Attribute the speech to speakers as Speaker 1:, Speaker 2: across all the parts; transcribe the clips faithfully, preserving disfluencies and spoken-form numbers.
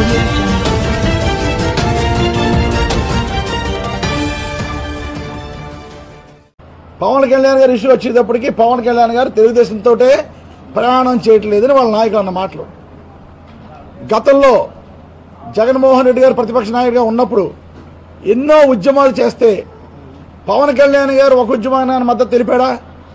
Speaker 1: పవన్ కళ్యాణ్ గారు ఇష్యూ వచ్చేటప్పటికి పవన్ కళ్యాణ్ గారు తెలుగుదేశంతో ప్రయాణం చేయట్లేదని వాళ్ళ నాయకులు అన్న మాటలు. గతంలో జగన్మోహన్ రెడ్డి గారు ప్రతిపక్ష నాయకుడిగా ఉన్నప్పుడు ఎన్నో ఉద్యమాలు చేస్తే పవన్ కళ్యాణ్ గారు ఒక ఉద్యమానికి మద్దతు తెలిపాడా?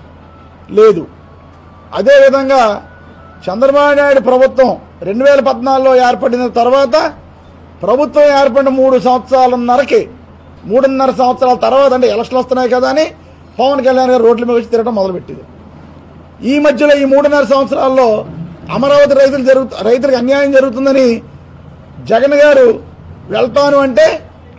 Speaker 1: లేదు. అదేవిధంగా చంద్రబాబు నాయుడు ప్రభుత్వం రెండు వేల పద్నాలుగులో ఏర్పడిన తర్వాత ప్రభుత్వం ఏర్పడిన మూడు సంవత్సరాలన్నరకి మూడున్నర సంవత్సరాల తర్వాత అంటే ఎలక్షన్లు వస్తున్నాయి కదా అని పవన్ కళ్యాణ్ గారు రోడ్ల మీద వచ్చి తిరగడం మొదలుపెట్టింది. ఈ మధ్యలో ఈ మూడున్నర సంవత్సరాల్లో అమరావతి రైతులు జరుగు రైతులకు అన్యాయం జరుగుతుందని జగన్ గారు వెళ్తాను అంటే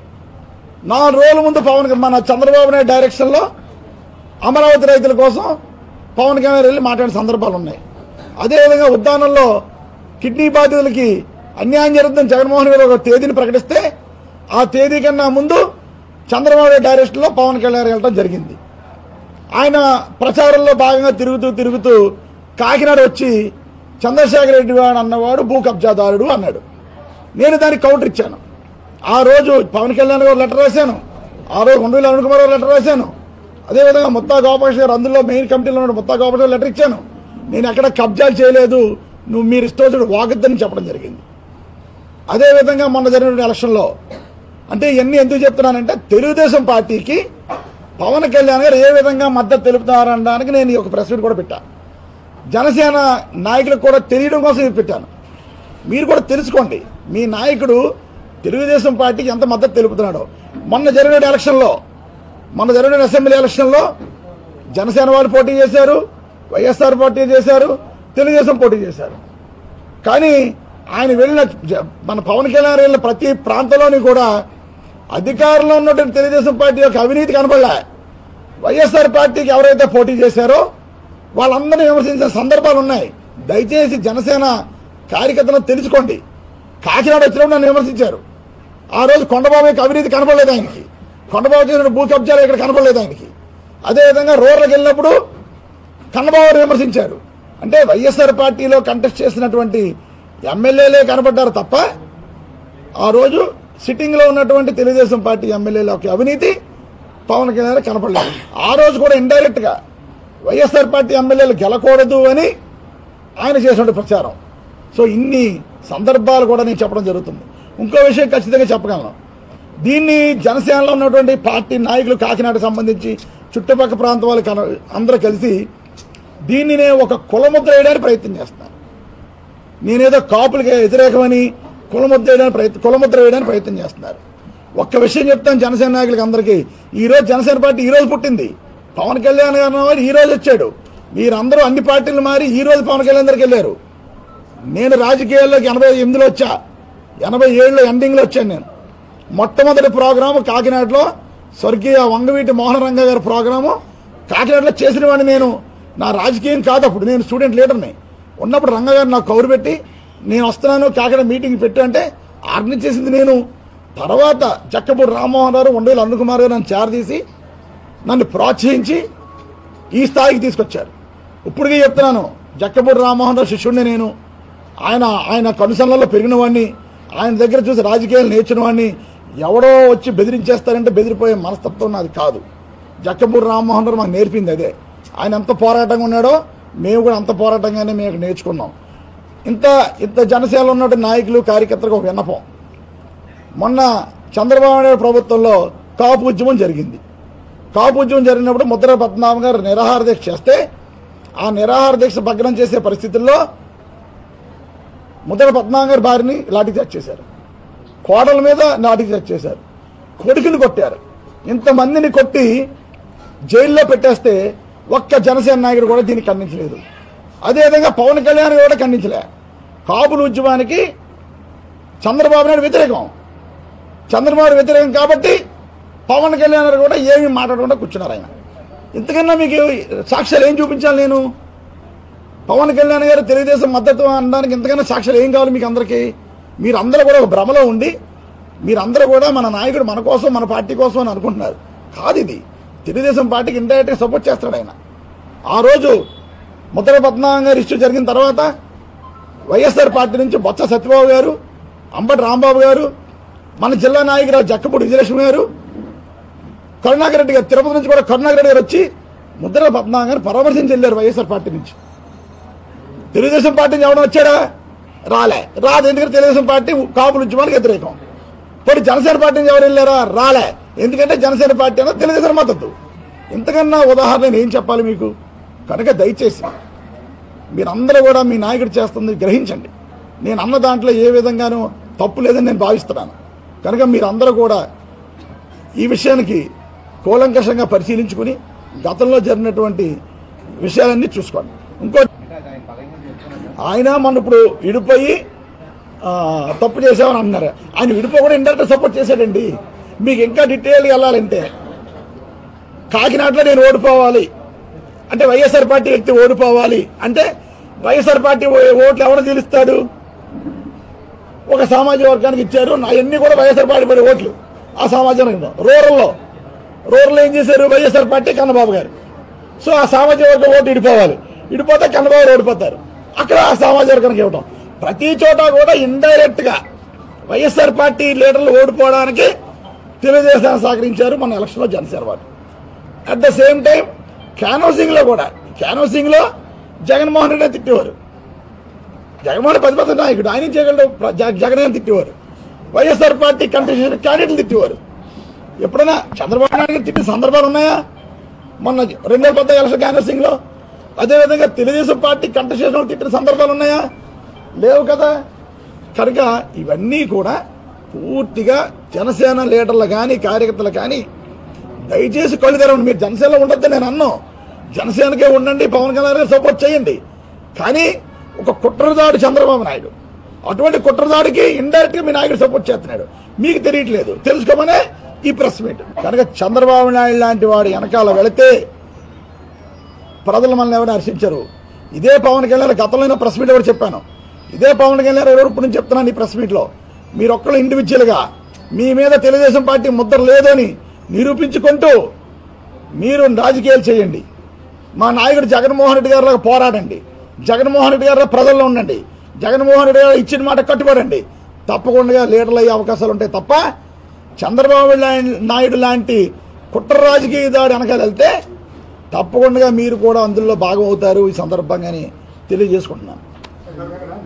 Speaker 1: నాలుగు రోజుల ముందు పవన్ మన చంద్రబాబు నాయుడు డైరెక్షన్లో అమరావతి రైతుల కోసం పవన్ కళ్యాణ్ వెళ్ళి మాట్లాడిన సందర్భాలు ఉన్నాయి. అదేవిధంగా ఉద్దానంలో కిడ్నీ బాధితులకి అన్యాయం జరుగుతుందని జగన్మోహన్ గారు ఒక తేదీని ప్రకటిస్తే ఆ తేదీ కన్నా ముందు చంద్రబాబు నాయుడు డైరెక్షన్లో పవన్ కళ్యాణ్ వెళ్ళడం జరిగింది. ఆయన ప్రచారంలో భాగంగా తిరుగుతూ తిరుగుతూ కాకినాడ వచ్చి చంద్రశేఖర్ రెడ్డి వాడు అన్నవాడు భూ కబ్జాదారుడు అన్నాడు. నేను దానికి కౌంటర్ ఇచ్చాను. ఆ రోజు పవన్ కళ్యాణ్ గారు లెటర్ రాశాను, ఆ రోజు ఉండవల్లి అరుణ్ కుమార్ గారు లెటర్ రాశాను, అదేవిధంగా ముత్తా గోపాలకృష్ణ గారు అందులో మెయిన్ కమిటీలో ఉన్న ముత్తా గోపాలకృష్ణ లెటర్ ఇచ్చాను. నేను ఎక్కడ కబ్జాలు చేయలేదు, నువ్వు మీరు ఇష్టం వాగద్దని చెప్పడం జరిగింది. అదేవిధంగా మొన్న జరిగిన ఎలక్షన్లో అంటే ఇవన్నీ ఎందుకు చెప్తున్నానంటే తెలుగుదేశం పార్టీకి పవన్ కళ్యాణ్ గారు ఏ విధంగా మద్దతు తెలుపుతున్నారనడానికి నేను ఒక ప్రెస్ మీట్ కూడా పెట్టాను. జనసేన నాయకులకు కూడా తెలియడం కోసం ఇది పెట్టాను. మీరు కూడా తెలుసుకోండి మీ నాయకుడు తెలుగుదేశం పార్టీకి ఎంత మద్దతు తెలుపుతున్నాడో. మొన్న జరిగిన ఎలక్షన్లో మొన్న జరిగిన అసెంబ్లీ ఎలక్షన్లో జనసేన వాళ్ళు పోటీ చేశారు, వైఎస్ఆర్ పోటీ చేశారు, తెలుగుదేశం పోటీ చేశారు. కానీ ఆయన వెళ్ళిన మన పవన్ కళ్యాణ్ వెళ్ళిన ప్రతి ప్రాంతంలోని కూడా అధికారంలో ఉన్నటువంటి తెలుగుదేశం పార్టీ యొక్క అవినీతి కనపడలే. వైఎస్ఆర్ పార్టీకి ఎవరైతే పోటీ చేశారో వాళ్ళందరినీ విమర్శించిన సందర్భాలు ఉన్నాయి. దయచేసి జనసేన కార్యకర్తలను తెలుసుకోండి. కాకినాడ వచ్చినప్పుడు నన్ను విమర్శించారు. ఆ రోజు కొండబాబు యొక్క అవినీతి కనపడలేదు ఆయనకి, కొండబాబు చేసిన భూ కబ్జాలు ఇక్కడ కనపడలేదు ఆయనకి. అదేవిధంగా రూరల్కి వెళ్ళినప్పుడు కన్నబాబు విమర్శించారు. అంటే వైఎస్ఆర్ పార్టీలో కంటెస్ట్ చేసినటువంటి ఎమ్మెల్యేలే కనపడ్డారు తప్ప ఆ రోజు సిట్టింగ్లో ఉన్నటువంటి తెలుగుదేశం పార్టీ ఎమ్మెల్యేల యొక్క అవినీతి పవన్ కళ్యాణ్ కనపడలేదు. ఆ రోజు కూడా ఇండైరెక్ట్గా వైఎస్ఆర్ పార్టీ ఎమ్మెల్యేలు గెలకూడదు అని ఆయన చేసిన ప్రచారం. సో ఇన్ని సందర్భాలు కూడా నేను చెప్పడం జరుగుతుంది. ఇంకో విషయం ఖచ్చితంగా చెప్పగలను. దీన్ని జనసేనలో ఉన్నటువంటి పార్టీ నాయకులు కాకినాడకు సంబంధించి చుట్టుపక్కల ప్రాంతం వాళ్ళు అందరూ కలిసి దీన్ని నేను ఒక కులముద్ర వేయడానికి ప్రయత్నం చేస్తాను. నేనేదో కాపులకి వ్యతిరేకమని కులముద్ర వేయడానికి ప్రయత్నం కులముద్ర వేయడానికి ప్రయత్నం చేస్తున్నారు. ఒక్క విషయం చెప్తాను జనసేన నాయకులకి అందరికీ. ఈరోజు జనసేన పార్టీ ఈరోజు పుట్టింది. పవన్ కళ్యాణ్ గారు వాడు ఈ రోజు వచ్చాడు. మీరందరూ అన్ని పార్టీలు మారి ఈ రోజు పవన్ కళ్యాణ్ దగ్గరికి వెళ్ళారు. నేను రాజకీయాల్లోకి ఎనభై ఎనిమిదిలో వచ్చా, ఎనభై ఏడులో ఎండింగ్లో వచ్చాను. నేను మొట్టమొదటి ప్రోగ్రాము కాకినాడలో స్వర్గీయ వంగవీటి మోహన రంగ గారి ప్రోగ్రాము కాకినాడలో చేసిన వాడిని. నేను నా రాజకీయం కాదు, అప్పుడు నేను స్టూడెంట్ లీడర్ని ఉన్నప్పుడు రంగ గారు నాకు కౌరు పెట్టి నేను వస్తున్నాను కాకినాడ మీటింగ్ పెట్టు అంటే ఆర్గనైజ్ చేసింది నేను. తర్వాత జక్కపూడి రామ్మోహన్ గారు ఉండవల్లి అరుణ్ కుమార్ గారు నన్ను చేరదీసి నన్ను ప్రోత్సహించి ఈ స్థాయికి తీసుకొచ్చారు. ఇప్పటికీ చెప్తున్నాను, జక్కపూడి రామ్మోహన్ రావు శిష్యుడిని నేను. ఆయన ఆయన కనుసన్నల్లో పెరిగిన వాడిని, ఆయన దగ్గర చూసి రాజకీయాలు నేర్చిన వాడిని. ఎవడో వచ్చి బెదిరించేస్తారంటే బెదిరిపోయే మనస్తత్వం నాది కాదు. జక్కపూడి రామ్మోహన్ రావు మాకు నేర్పింది అదే. ఆయన ఎంత పోరాటంగా ఉన్నాడో మేము కూడా అంత పోరాటంగానే మేము నేర్చుకున్నాం. ఇంత ఇంత జనసేనలో ఉన్నటువంటి నాయకులు కార్యకర్తలకు ఒక విన్నపం. మొన్న చంద్రబాబు నాయుడు ప్రభుత్వంలో కాపు ఉద్యమం జరిగింది. కాపు ఉద్యమం జరిగినప్పుడు ముద్ర పద్మనాభం గారు నిరాహార దీక్ష చేస్తే ఆ నిరాహార దీక్ష భగ్నం చేసే పరిస్థితుల్లో ముద్ర పద్మనాభం గారి భార్యని లాఠీచార్జ్ చేశారు, కోడల మీద లాఠీచార్జ్ చేశారు, కొడుకుని కొట్టారు. ఇంతమందిని కొట్టి జైల్లో పెట్టేస్తే ఒక్క జనసేన నాయకుడు కూడా దీన్ని ఖండించలేదు. అదేవిధంగా పవన్ కళ్యాణ్ కూడా ఖండించలే. కాపుల ఉద్యమానికి చంద్రబాబు నాయుడు వ్యతిరేకం, చంద్రబాబు వ్యతిరేకం కాబట్టి పవన్ కళ్యాణ్ కూడా ఏమీ మాట్లాడకుండా కూర్చున్నారు. ఆయన ఇంతకన్నా మీకు సాక్ష్యాలు ఏం చూపించాలి? నేను పవన్ కళ్యాణ్ గారు తెలుగుదేశం మద్దతు అనడానికి ఇంతకన్నా సాక్ష్యాలు ఏం కావాలి మీకు అందరికీ? మీరందరూ కూడా ఒక భ్రమలో ఉండి మీరందరూ కూడా మన నాయకుడు మన కోసం మన పార్టీ కోసం అని అనుకుంటున్నారు. కాదు, ఇది తెలుగుదేశం పార్టీకి ఇండైరెక్ట్గా సపోర్ట్ చేస్తాడు ఆయన. ఆ రోజు ముద్ర పద్మనాభం గారు ఇష్యూ జరిగిన తర్వాత వైఎస్ఆర్ పార్టీ నుంచి బొత్స సత్యబాబు గారు అంబటి రాంబాబు గారు, మన జిల్లా నాయకురాలు జక్కపూడి విజయలక్ష్మి గారు, కరుణాకర్ రెడ్డి గారు, తిరుపతి నుంచి కూడా కరుణాకర్ రెడ్డి గారు వచ్చి ముద్రల పద్మనాభం గారు పరామర్శించి వెళ్ళారు వైఎస్ఆర్ పార్టీ నుంచి. తెలుగుదేశం పార్టీ నుంచి ఎవడం వచ్చాడా? రాలే. రాదు, ఎందుకంటే తెలుగుదేశం పార్టీ కాపుల ఉద్యమానికి వ్యతిరేకం. ఇప్పుడు జనసేన పార్టీ నుంచి ఎవరు వెళ్ళారా? రాలే, ఎందుకంటే జనసేన పార్టీ అన్నది తెలుగుదేశం మద్దతు. ఇంతకన్నా ఉదాహరణ నేను ఏం చెప్పాలి మీకు? కనుక దయచేసి మీరందరూ కూడా మీ నాయకుడు చేస్తుంది గ్రహించండి. నేను అన్న దాంట్లో ఏ విధంగానూ తప్పు లేదని నేను భావిస్తున్నాను. కనుక మీరందరూ కూడా ఈ విషయానికి కూలంకషంగా పరిశీలించుకుని గతంలో జరిగినటువంటి విషయాలన్నీ చూసుకోండి. ఇంకో ఆయన మన ఇప్పుడు విడిపోయి తప్పు చేసామని అన్నారు. ఆయన విడిపో కూడా ఇండైరెక్ట్ సపోర్ట్ చేశాడండి. మీకు ఇంకా డీటెయిల్గా వెళ్ళాలంటే కాకినాడలో నేను ఓడిపోవాలి అంటే వైఎస్ఆర్ పార్టీ వ్యక్తి ఓడిపోవాలి అంటే వైఎస్ఆర్ పార్టీ ఓట్లు ఎవరు గెలుస్తాడు? ఒక సామాజిక వర్గానికి ఇచ్చారు. అవన్నీ కూడా వైఎస్ఆర్ పార్టీ పడే ఓట్లు ఆ సామాజిక వర్గంలో. రూరల్లో రూరల్ ఏం చేశారు? వైఎస్ఆర్ పార్టీ కన్నబాబు గారు. సో ఆ సామాజిక వర్గం ఓటు ఇడిపోవాలి. ఇడిపోతే కన్నబాబు ఓడిపోతారు. అక్కడ ఆ సామాజిక వర్గానికి ఇవ్వటం. ప్రతి చోట కూడా ఇండైరెక్ట్ గా వైఎస్ఆర్ పార్టీ లీడర్లు ఓడిపోవడానికి తెలుగుదేశాన్ని సహకరించారు మన ఎలక్షన్ లో జనసేన వారు. At the same time canvassing లో కూడా క్యాన్వాసింగ్ లో జగన్మోహన్ రెడ్డి తిట్టేవారు. జగన్మోహన్ ప్రతిపక్ష నాయకుడు, ఆయన చేయగలడు. జగన్ తిట్టేవారు. వైఎస్ఆర్ పార్టీ కంటెస్టెంట్ క్యాండిడేట్లు తిట్టేవారు. ఎప్పుడైనా చంద్రబాబు నాయుడు తిట్టిన సందర్భాలు ఉన్నాయా? మొన్న రెండు వేల పద్నాలుగు ఎలక్షన్ క్యాన్వాసింగ్ లో. అదేవిధంగా తెలుగుదేశం పార్టీ కంటెస్టెంట్ తిట్టిన సందర్భాలు ఉన్నాయా? లేవు కదా. కనుక ఇవన్నీ కూడా పూర్తిగా జనసేన లీడర్లు కానీ కార్యకర్తలు కానీ దయచేసి కళ్ళు తెరవండి. మీరు జనసేనలో ఉండొద్దు నేను అన్నాను. జనసేనకే ఉండండి, పవన్ కళ్యాణ్ గారు సపోర్ట్ చేయండి. కానీ ఒక కుట్రదాడు చంద్రబాబు నాయుడు, అటువంటి కుట్రదాడికి ఇండైరెక్ట్ గా మీ నాయకుడు సపోర్ట్ చేస్తున్నాడు. మీకు తెలియట్లేదు, తెలుసుకోమనే ఈ ప్రెస్ మీట్. కనుక చంద్రబాబు నాయుడు లాంటి వాడు వెనకాల వెళితే ప్రజలు మనల్ని ఎవరైనా హర్షించారు. ఇదే పవన్ కళ్యాణ్ గతంలో ప్రెస్ మీట్ ఎవరు చెప్పాను. ఇదే పవన్ కళ్యాణ్ ఎవరు ఇప్పుడు నుంచి చెప్తున్నాను ఈ ప్రెస్ మీట్ లో. మీరు ఒక్కరు ఇండివిజువల్ గా మీ మీద తెలుగుదేశం పార్టీ ముద్ర లేదని నిరూపించుకుంటూ మీరు రాజకీయాలు చేయండి. మా నాయకుడు జగన్మోహన్ రెడ్డి గారిలో పోరాడండి. జగన్మోహన్ రెడ్డి గారిలో ప్రజల్లో ఉండండి. జగన్మోహన్ రెడ్డి గారు ఇచ్చిన మాట కట్టుబడండి. తప్పకుండా లీడర్లు అయ్యే అవకాశాలు ఉంటాయి తప్ప చంద్రబాబు నాయుడు లాంటి కుట్ర రాజకీయ దాడి వెనకాల వెళ్తే తప్పకుండా మీరు కూడా అందులో భాగం అవుతారు. ఈ సందర్భంగానే తెలియజేసుకుంటున్నాను.